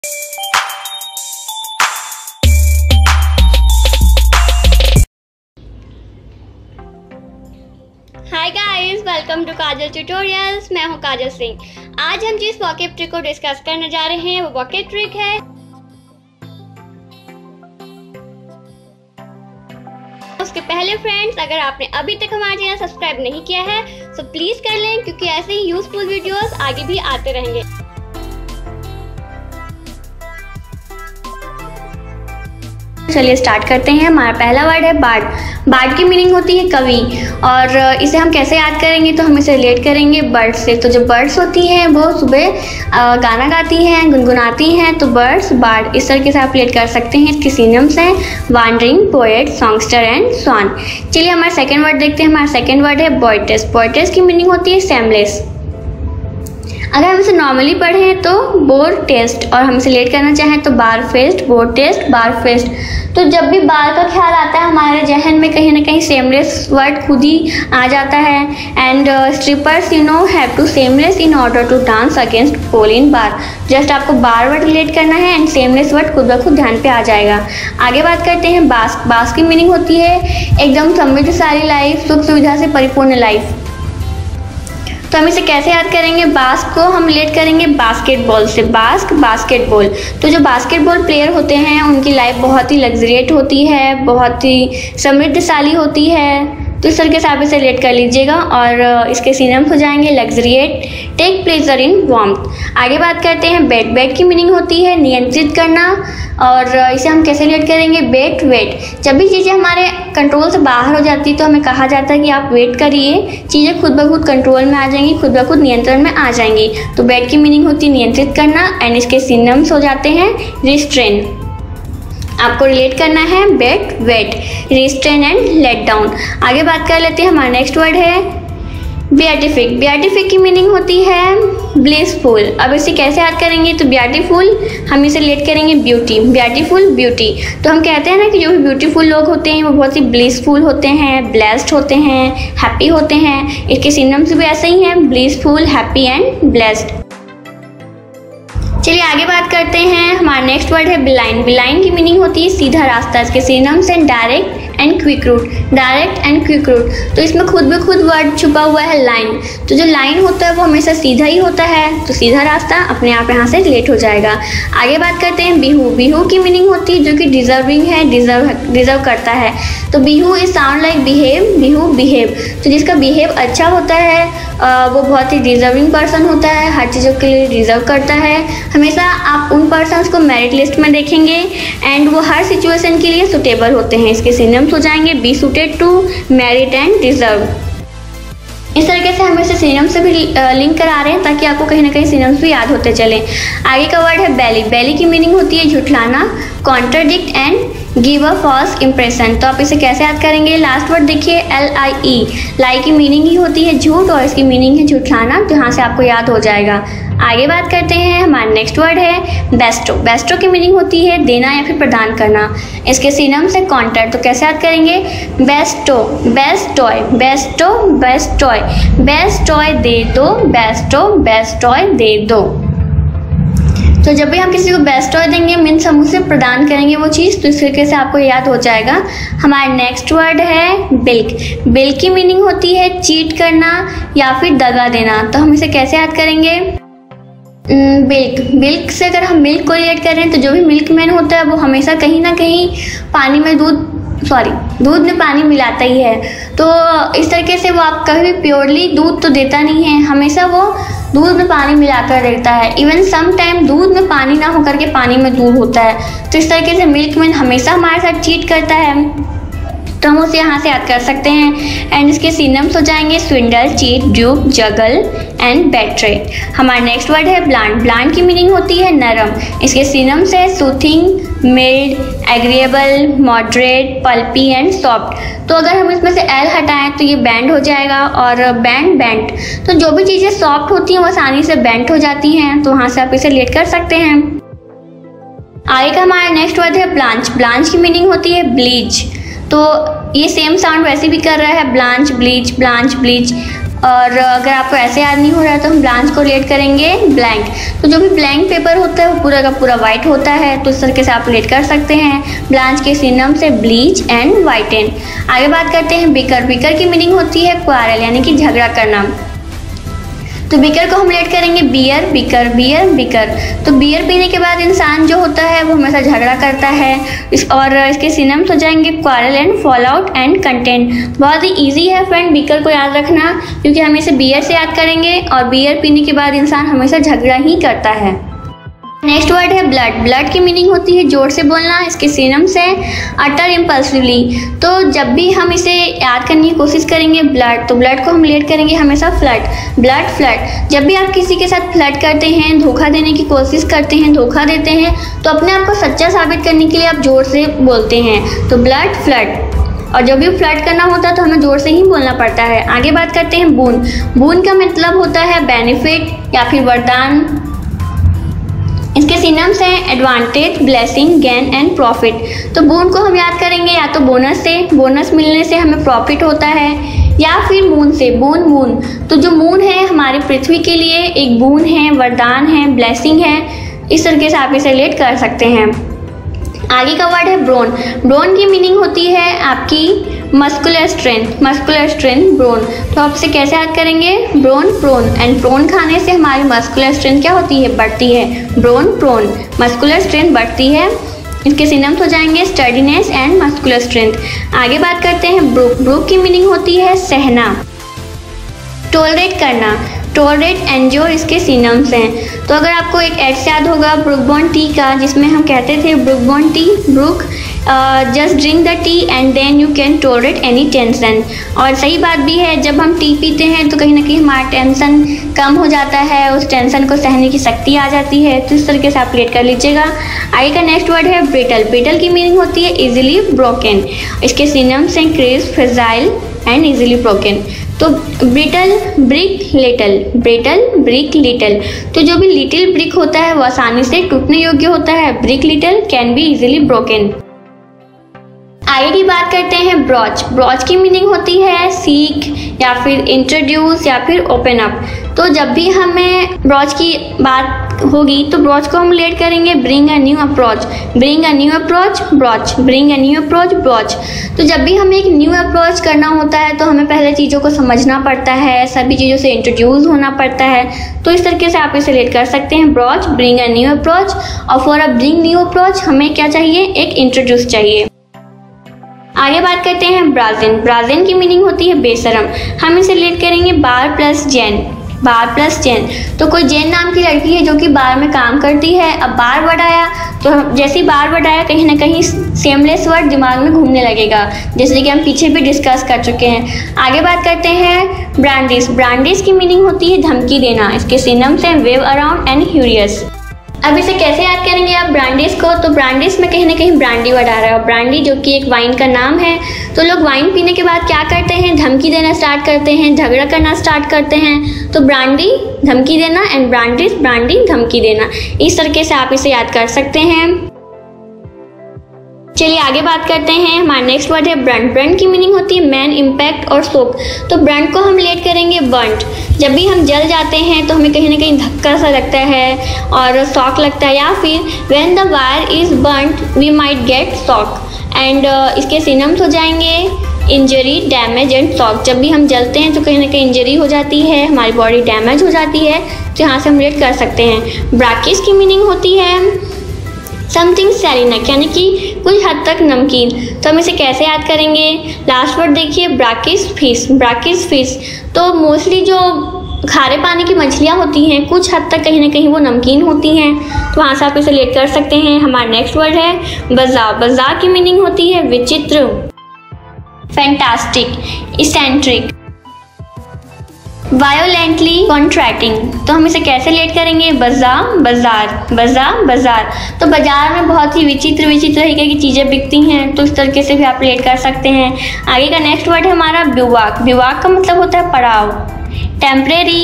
Hi guys, welcome to Kajal tutorials. मैं हूं काजल सिंह। आज हम जिस वॉकेब ट्रिक को डिस्कस करने जा रहे हैं वो वॉकेब ट्रिक है। उसके पहले फ्रेंड्स, अगर आपने अभी तक हमारा चैनल सब्सक्राइब नहीं किया है तो प्लीज कर लें, क्योंकि ऐसे ही यूजफुल वीडियोस आगे भी आते रहेंगे। चलिए स्टार्ट करते हैं। हमारा पहला वर्ड है बार्ड। बार्ड की मीनिंग होती है कवि, और इसे हम कैसे याद करेंगे तो हम इसे रिलेट करेंगे बर्ड्स से। तो जो बर्ड्स होती हैं वो सुबह गाना गाती हैं, गुनगुनाती हैं, तो बर्ड्स बार्ड इस तरीके से आप रिलेट कर सकते हैं। इसके सिनोनिम्स हैं wandering, poet, songster and swan. चलिए हमारा सेकेंड वर्ड देखते हैं। हमारा सेकेंड वर्ड है बॉयटेस। बॉयटेस की मीनिंग होती है सेमलेस। अगर हम इसे नॉर्मली पढ़ें तो बोर टेस्ट, और हम इसे लेट करना चाहें तो bar fest, bore test, bar fest. तो जब भी बार का ख्याल आता है हमारे जहन में कहीं ना कहीं सेमलेस वर्ड खुद ही आ जाता है। And strippers have to seamless in order to dance against pole in bar. Just आपको बार वर्ड रिलेट करना है एंड सेमलेस वर्ड खुद ब खुद ध्यान पे आ जाएगा। आगे बात करते हैं बास्क। बास्क की मीनिंग होती है एकदम समृद्धशाली लाइफ, सुख सुविधा से परिपूर्ण लाइफ। तो हम इसे कैसे याद करेंगे? बास्क को हम रिलेट करेंगे बास्केटबॉल से। Bask basketball. तो जो बास्केटबॉल प्लेयर होते हैं उनकी लाइफ बहुत ही लग्जरिएट होती है, बहुत ही समृद्धशाली होती है। तो इस तरीके से आप इसे रिलेट कर लीजिएगा, और इसके सिनोनिम्स हो जाएंगे luxuriate, take pleasure in warmth. आगे बात करते हैं बेट। बेट की मीनिंग होती है नियंत्रित करना, और इसे हम कैसे रिलेट करेंगे? Bet wait. जब भी चीज़ें हमारे कंट्रोल से बाहर हो जाती है तो हमें कहा जाता है कि आप वेट करिए, चीज़ें खुद ब खुद कंट्रोल में आ जाएंगी, खुद ब खुद नियंत्रण में आ जाएंगी। तो बेट की मीनिंग होती है नियंत्रित करना, एंड इसके सिनोनिम्स हो जाते हैं रिस्ट्रेन। आपको रिलेट करना है bet wait, restrain and let down. आगे बात कर लेते हैं। हमारा नेक्स्ट वर्ड है बियाटिफिक। बियाटिफिक की मीनिंग होती है ब्लिसफुल। अब इसे कैसे याद करेंगे? तो ब्यूटीफुल हम इसे रिलेट करेंगे ब्यूटी, ब्यूटीफुल ब्यूटी। तो हम कहते हैं ना कि जो भी ब्यूटीफुल लोग होते हैं वो बहुत ही ब्लिसफुल होते हैं, ब्लेस्ड होते हैं, हैप्पी होते हैं। इसके सिनोनिम्स भी ऐसे ही हैं, ब्लिसफुल, हैप्पी एंड ब्लेस्ड। चलिए आगे बात करते हैं। हमारा नेक्स्ट वर्ड है बिलाइन। बिलाइन की मीनिंग होती है सीधा रास्ता। इसके सिनोनिम्स हैं direct and quick route. Direct and quick route, तो इसमें खुद ब खुद वर्ड छुपा हुआ है लाइन। तो जो लाइन होता है वो हमेशा सीधा ही होता है, तो सीधा रास्ता अपने आप यहाँ से रिलेट हो जाएगा। आगे बात करते हैं बिहू। बिहू की मीनिंग होती है जो कि डिजर्विंग है, डिजर्व करता है। तो behoove is sound like behave, behoove behave. तो जिसका बिहेव अच्छा होता है वो बहुत ही डिजर्विंग पर्सन होता है, हर चीज़ों के लिए डिजर्व करता है। हमेशा आप उन पर्सन्स को मेरिट लिस्ट में देखेंगे एंड वो हर सिचुएशन के लिए सुटेबल होते हैं। इसके सिनोनिम्स हो जाएंगे be suited to, merit and deserve. इस तरीके से हम इसे सिनोनिम्स से भी लिंक करा रहे हैं ताकि आपको कहीं ना कहीं सिनोनिम्स भी याद होते चले। आगे का वर्ड है बेली। बेली की मीनिंग होती है झुठलाना, contradict and give a false impression. तो आप इसे कैसे याद करेंगे? लास्ट वर्ड देखिए LIE। लाई की मीनिंग ही होती है झूठ, और इसकी मीनिंग है झुठलाना, तो यहाँ से आपको याद हो जाएगा। आगे बात करते हैं। हमारा नेक्स्ट वर्ड है बेस्टो। बेस्टो की मीनिंग होती है देना या फिर प्रदान करना। इसके सिनोनिम्स है कॉन्ट्रैक्ट। तो कैसे याद करेंगे? Bestow, best toy, bestow, best toy, best toy दे दो, बेस्टो, बेस्ट टॉय दे दो। तो जब भी हम किसी को बेस्ट टॉय देंगे मीन्स हम उसे प्रदान करेंगे वो चीज़, तो इस तरीके से आपको याद हो जाएगा। हमारा नेक्स्ट वर्ड है बिल्क। बिल्क की मीनिंग होती है चीट करना या फिर दगा देना। तो हम इसे कैसे याद करेंगे? बिल्क। बिल्क से अगर हम मिल्क को रिलेट कर रहे हैं तो जो भी मिल्कमैन होता है वो हमेशा कहीं ना कहीं पानी में दूध में पानी मिलाता ही है। तो इस तरीके से वो आप कभी भी प्योरली दूध तो देता नहीं है, हमेशा वो दूध में पानी मिलाकर देता है। इवन सम टाइम दूध में पानी ना होकर के पानी में दूध होता है। तो इस तरीके से मिल्कमैन हमेशा हमारे साथ चीट करता है, तो हम उसे यहाँ से याद कर सकते हैं। एंड इसके सिनोनिम्स हो जाएंगे swindle, cheat, dupe, juggle and betray. हमारा नेक्स्ट वर्ड है ब्लांट। ब्लांट की मीनिंग होती है नरम। इसके सिनोनिम्स है soothing, mild, agreeable, moderate, pulpy and soft. तो अगर हम इसमें से एल हटाएं तो ये बैंड हो जाएगा, और बेंट। तो जो भी चीज़ें सॉफ्ट होती हैं वो आसानी से बेंट हो जाती हैं, तो वहाँ से आप इसे रिलेट कर सकते हैं। आगे का हमारा नेक्स्ट वर्ड है ब्लांच। ब्लांच की मीनिंग होती है ब्लीच। तो ये सेम साउंड वैसे भी कर रहा है, ब्लांच, ब्लीच, ब्लांच, ब्लीच। और अगर आपको ऐसे याद नहीं हो रहा है तो हम ब्लांच को रिलेट करेंगे ब्लैंक। तो जो भी ब्लैंक पेपर होता है वो पूरा का पूरा वाइट होता है, तो इस तरीके से आप रिलेट कर सकते हैं। ब्लांच के सिनोनिम से ब्लीच एंड वाइटन। आगे बात करते हैं बिकर। बिकर की मीनिंग होती है क्वारल यानी कि झगड़ा करना। तो बिकर को हम रिलेट करेंगे बियर, बिकर, बियर, बिकर। तो बियर पीने के बाद इंसान जो होता है वो हमेशा झगड़ा करता है। और इसके सिनोनिम्स हो जाएंगे quarrel and fall out and contend. बहुत ही इजी है फ्रेंड बिकर को याद रखना, क्योंकि हम इसे बियर से याद करेंगे और बियर पीने के बाद इंसान हमेशा झगड़ा ही करता है। नेक्स्ट वर्ड है ब्लड। ब्लड की मीनिंग होती है जोर से बोलना। इसके सिनोनिम्स है अटर इम्पल्सिवली। तो जब भी हम इसे याद करने की कोशिश करेंगे ब्लड, तो ब्लड को हम रिलेट करेंगे हमेशा फ्लड, ब्लड फ्लड। जब भी आप किसी के साथ फ्लड करते हैं, धोखा देने की कोशिश करते हैं, धोखा देते हैं, तो अपने आप को सच्चा साबित करने के लिए आप जोर से बोलते हैं। तो ब्लड फ्लड। और जब भी फ्लड करना होता है तो हमें जोर से ही बोलना पड़ता है। आगे बात करते हैं बून। बून का मतलब होता है बेनिफिट या फिर वरदान। इसके सिनोनिम्स हैं advantage, blessing, gain and profit. तो बून को हम याद करेंगे या तो बोनस से, बोनस मिलने से हमें प्रॉफिट होता है, या फिर मून से, बून, मून। तो जो मून है हमारी पृथ्वी के लिए एक बून है, वरदान है, ब्लेसिंग है। इस तरीके से आप इसे रिलेट कर सकते हैं। आगे का वर्ड है ब्रोन। ब्रोन की मीनिंग होती है आपकी muscular strength, muscular strength, brawn. तो आप इसे कैसे याद करेंगे? Brown, prone. एंड प्रोन खाने से हमारी मस्कुलर स्ट्रेंथ क्या होती है? बढ़ती है। ब्रोन, प्रोन, मस्कुलर स्ट्रेंथ बढ़ती है। इसके सिनोनिम्स हो जाएंगे स्टडीनेस एंड मस्कुलर स्ट्रेंथ। आगे बात करते हैं ब्रूक। ब्रूक की मीनिंग होती है सहना, टॉलरेट करना, टॉलरेट, एंजोर इसके सिनोनिम्स हैं। तो अगर आपको एक एड्स याद होगा ब्रूक बॉन्ड टी का, जिसमें हम कहते थे Brooke Bond tea, brook just drink the tea and then you can tolerate any tension. और सही बात भी है, जब हम टी पीते हैं तो कहीं ना कहीं हमारा टेंशन कम हो जाता है, उस टेंशन को सहने की शक्ति आ जाती है। तो इस तरीके से आप रिलेट कर लीजिएगा। आगे का नेक्स्ट वर्ड है ब्रिटल। ब्रिटल की मीनिंग होती है इजीली ब्रोकन। इसके सिनोनिम्स हैं crisp, fragile and easily broken. तो brittle, brick, little, brittle, brick, little. तो जो भी लिटिल ब्रिक होता है वो आसानी से टूटने योग्य होता है। Brick little can be easily broken. आगे की बात करते हैं ब्रॉच। ब्रॉच की मीनिंग होती है सीक या फिर इंट्रोड्यूस या फिर ओपन अप। तो जब भी हमें ब्रॉच की बात होगी तो ब्रॉच को हम रिलेट करेंगे bring a new approach, bring a new approach, broach, bring a new approach, broach. तो जब भी हमें एक न्यू अप्रोच करना होता है तो हमें पहले चीज़ों को समझना पड़ता है, सभी चीज़ों से इंट्रोड्यूस होना पड़ता है। तो इस तरीके से आप इसे रिलेट कर सकते हैं broach, bring a new approach. और for a bring new approach हमें क्या चाहिए? एक इंट्रोड्यूस चाहिए। आगे बात करते हैं ब्राज़िन। ब्राज़िन की मीनिंग होती है बेशरम। हम इसे रिलेट करेंगे bar plus Jain, bar plus Jain. तो कोई जैन नाम की लड़की है जो कि बार में काम करती है। अब बार वर्ड आया तो जैसे ही बार वर्ड आया कहीं ना कहीं सेमलेस वर्ड दिमाग में घूमने लगेगा, जैसे कि हम पीछे भी डिस्कस कर चुके हैं। आगे बात करते हैं ब्रांडिस। ब्रांडिस की मीनिंग होती है धमकी देना। इसके सिनोनिम्स हैं वेव अराउंड एंड फ्यूरियस। अब इसे कैसे याद करेंगे आप ब्रांडिस को? तो ब्रांडिस में कहीं ना कहीं ब्रांडी वर्ड आ रहा है। ब्रांडी जो कि एक वाइन का नाम है। तो लोग वाइन पीने के बाद क्या करते हैं? धमकी देना स्टार्ट करते हैं, झगड़ा करना स्टार्ट करते हैं। तो ब्रांडी धमकी देना एंड ब्रांडिस, ब्रांडी धमकी देना। इस तरीके से आप इसे याद कर सकते हैं। चलिए आगे बात करते हैं। हमारा नेक्स्ट वर्ड है ब्रंट। ब्रंट की मीनिंग होती है मैन, इम्पैक्ट और शोक। तो ब्रंट को हम रिलेट करेंगे बर्न्ट। जब भी हम जल जाते हैं तो हमें कहीं ना कहीं धक्का सा लगता है और शॉक लगता है, या फिर when the wire is burnt we might get shock. And इसके सिनोनिम्स हो जाएंगे इंजरी, डैमेज एंड शॉक। जब भी हम जलते हैं तो कहीं ना कहीं इंजरी हो जाती है, हमारी बॉडी डैमेज हो जाती है। तो यहाँ से हम रिलेट कर सकते हैं। ब्राकिस की मीनिंग होती है समथिंग सैलिनक, यानी कि कुछ हद तक नमकीन। तो हम इसे कैसे याद करेंगे? लास्ट वर्ड देखिए ब्राकिस फिश, ब्राकिस फिश। तो मोस्टली जो खारे पानी की मछलियाँ होती हैं कुछ हद तक कहीं ना कहीं वो नमकीन होती हैं। तो वहाँ से आप इसे रिलेट कर सकते हैं। हमारा नेक्स्ट वर्ड है बज़ार। बज़ार की मीनिंग होती है विचित्र, फैंटास्टिक, इसेंट्रिक, वायोलेंटली कॉन्ट्रैक्टिंग। तो हम इसे कैसे रिलेट करेंगे? बाजार, बाजार, बाजार, बाजार। तो बाजार में बहुत ही विचित्र विचित्र तरीके की चीज़ें बिकती हैं, तो इस तरीके से भी आप रिलेट कर सकते हैं। आगे का नेक्स्ट वर्ड है हमारा बिवाक। बिवाक का मतलब होता है पड़ाव, टेम्परेरी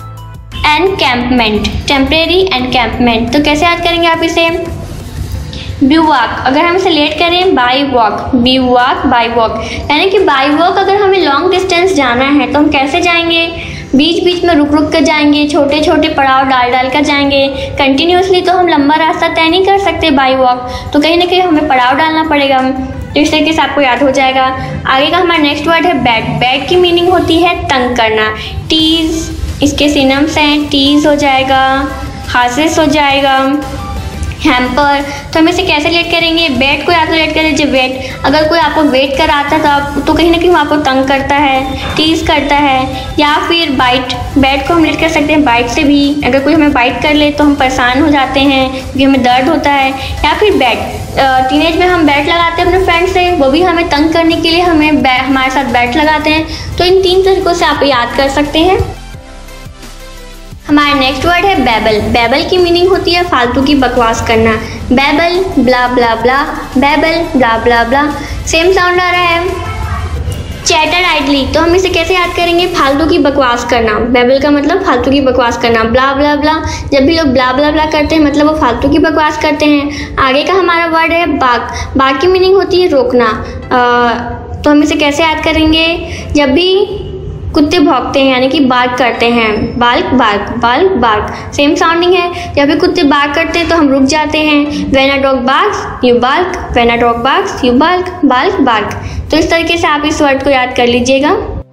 एनकैंपमेंट, टेम्परेरी एनकैंपमेंट। तो कैसे याद करेंगे आप इसे? बी वॉक, अगर हम इसे लेट करें by walk, be walk by walk, यानी कि बाई वॉक अगर हमें लॉन्ग डिस्टेंस जाना है तो हम कैसे जाएंगे, बीच बीच में रुक रुक कर जाएंगे, छोटे छोटे पड़ाव डाल डाल कर जाएंगे। कंटिन्यूसली तो हम लंबा रास्ता तय नहीं कर सकते बाई वॉक, तो कहीं ना कहीं हमें पड़ाव डालना पड़ेगा। तो इस तरीके से आपको याद हो जाएगा। आगे का हमारा नेक्स्ट वर्ड है बैट। बैट की मीनिंग होती है तंग करना। टीज, इसके सिनोनिम्स हैं, टीज हो जाएगा, हासिस हो जाएगा, हैम्पर। तो हम इसे कैसे लेट करेंगे, बैट को या तो लेट कर लीजिए वेट, अगर कोई आपको वेट कराता था तो कहीं ना कहीं वो आपको तंग करता है, टीज करता है। या फिर बाइट, बैट को हम लेट कर सकते हैं बाइट से भी, अगर कोई हमें बाइट कर ले तो हम परेशान हो जाते हैं क्योंकि हमें दर्द होता है। या फिर बैट, टीनेज में हम बैट लगाते हैं अपने फ्रेंड से, वो भी हमें तंग करने के लिए हमें हमारे साथ बैट लगाते हैं। तो इन 3 तरीकों से आप याद कर सकते हैं। हमारा नेक्स्ट वर्ड है बैबल। बैबल की मीनिंग होती है फालतू की बकवास करना। Babble, blah blah blah, babble, blah blah blah, same sound आ रहा है। चैटर आइडली, तो हम इसे कैसे याद करेंगे, फालतू की बकवास करना। बैबल का मतलब फालतू की बकवास करना। ब्ला ब्ला ब्ला, जब भी लोग ब्ला ब्ला ब्ला करते हैं मतलब वो फालतू की बकवास करते हैं। आगे का हमारा वर्ड है बाक। बाक की मीनिंग होती है रोकना। तो हम इसे कैसे याद करेंगे, जब भी कुत्ते भौंकते हैं यानी कि बार्क करते हैं, balk bark, balk bark, same sounding है। जब भी कुत्ते बार्क करते हैं तो हम रुक जाते हैं। When a dog barks you balk, when a dog barks you balk, balk bark. तो इस तरीके से आप इस वर्ड को याद कर लीजिएगा।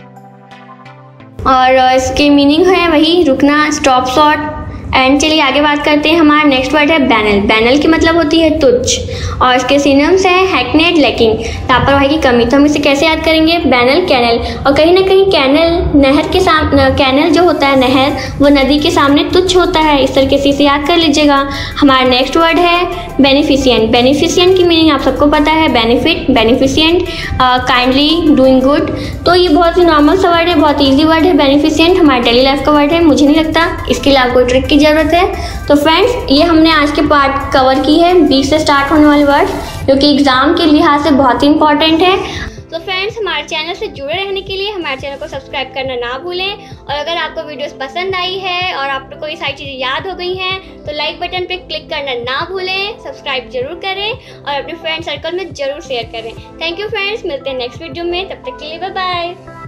और इसके मीनिंग है वही रुकना, स्टॉप शॉट। एंड चलिए आगे बात करते हैं। हमारा नेक्स्ट वर्ड है बैनल। बैनल की मतलब होती है तुच्छ, और इसके सिनोनिम्स हैं हैकनेड, लैकिंग, लापरवाही की कमी। तो हम इसे कैसे याद करेंगे, बैनल, कैनल। और कहीं ना कहीं कैनल नहर के सामने, कैनल जो होता है नहर, वो नदी के सामने तुच्छ होता है। इस तरीके से इसे याद कर लीजिएगा। हमारा नेक्स्ट वर्ड है बेनिफिशिएंट। बेनिफिशिएंट की मीनिंग आप सबको पता है, benefit, beneficent, kindly, doing good. तो ये बहुत ही नॉर्मल सा वर्ड है, बहुत ईजी वर्ड है बेनिफिशिएंट, हमारे डेली लाइफ का वर्ड है। मुझे नहीं लगता इसके लिए आपको ट्रिक की जरूरत है। तो फ्रेंड्स, ये हमने आज के पार्ट कवर की है 20 से स्टार्ट होने वाले वर्ड, जो कि एग्जाम के लिहाज से बहुत ही इंपॉर्टेंट है। तो फ्रेंड्स, हमारे चैनल से जुड़े रहने के लिए हमारे चैनल को सब्सक्राइब करना ना भूलें। और अगर आपको वीडियोस पसंद आई है और आपको कोई सारी चीज़ें याद हो गई हैं तो लाइक बटन पे क्लिक करना ना भूलें, सब्सक्राइब जरूर करें और अपने फ्रेंड सर्कल में जरूर शेयर करें। थैंक यू फ्रेंड्स, मिलते हैं नेक्स्ट वीडियो में, तब तक के लिए बाय बाय।